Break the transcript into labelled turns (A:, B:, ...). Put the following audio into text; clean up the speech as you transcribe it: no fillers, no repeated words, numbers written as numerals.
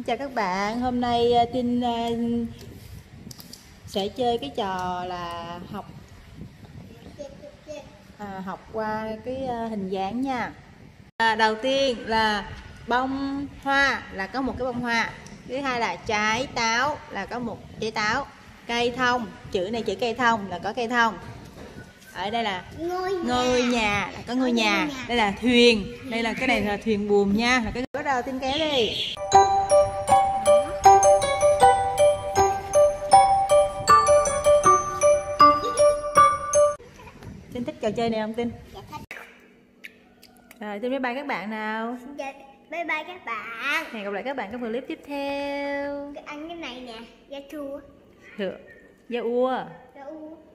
A: Chào các bạn, hôm nay Tin sẽ chơi cái trò là học qua cái hình dáng nha. Đầu tiên là bông hoa là có một cái bông hoa. Thứ hai là trái táo là có một trái táo. Cây thông, chữ này chữ cây thông là có cây thông. Ở đây là ngôi nhà là có ngôi nhà. Đây là thuyền, đây là cái này là thuyền buồm nha. Là cái bắt đầu Tin kéo đi. Tin thích trò chơi này không Tin?
B: Dạ thích.
A: Rồi Tin bye bye các bạn nào.
B: Dạ, bye bye các bạn.
A: Hẹn gặp lại các bạn trong clip tiếp theo.
B: Ăn cái này nè, da chua.
A: Được. Da ua.
B: Da ua.